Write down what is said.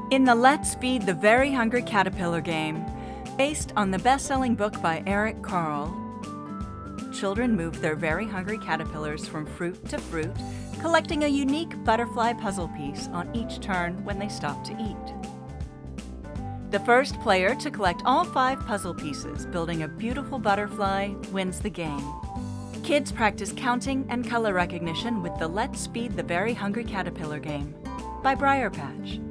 In the Let's Feed the Very Hungry Caterpillar game, based on the best-selling book by Eric Carle, children move their very hungry caterpillars from fruit to fruit, collecting a unique butterfly puzzle piece on each turn when they stop to eat. The first player to collect all 5 puzzle pieces, building a beautiful butterfly, wins the game. Kids practice counting and color recognition with the Let's Feed the Very Hungry Caterpillar game by Briar Patch.